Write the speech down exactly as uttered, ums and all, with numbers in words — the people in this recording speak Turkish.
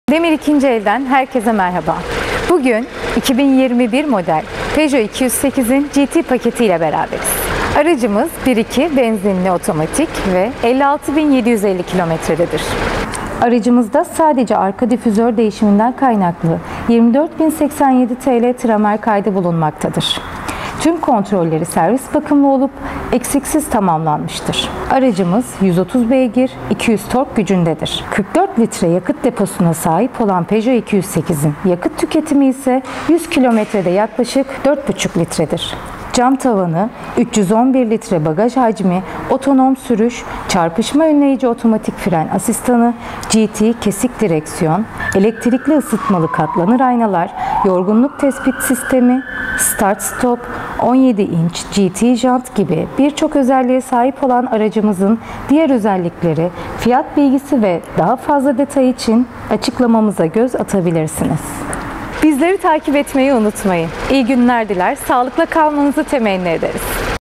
Demir ikinci elden herkese merhaba. Bugün iki bin yirmi bir model Peugeot iki yüz sekizin G T paketi ile beraberiz. Aracımız bir nokta iki benzinli otomatik ve elli altı bin yedi yüz elli kilometrededir. Aracımızda sadece arka difüzör değişiminden kaynaklı yirmi dört bin seksen yedi TL tramer kaydı bulunmaktadır. Tüm kontrolleri servis bakımlı olup eksiksiz tamamlanmıştır. Aracımız yüz otuz beygir, iki yüz tork gücündedir. kırk dört litre yakıt deposuna sahip olan Peugeot iki yüz sekizin yakıt tüketimi ise yüz kilometrede yaklaşık dört buçuk litredir. Cam tavanı, üç yüz on bir litre bagaj hacmi, otonom sürüş, çarpışma önleyici otomatik fren asistanı, G T kesik direksiyon, elektrikli ısıtmalı katlanır aynalar, yorgunluk tespit sistemi, start stop, on yedi inç G T jant gibi birçok özelliğe sahip olan aracımızın diğer özellikleri, fiyat bilgisi ve daha fazla detay için açıklamamıza göz atabilirsiniz. Bizleri takip etmeyi unutmayın. İyi günler diler, sağlıkla kalmanızı temenni ederiz.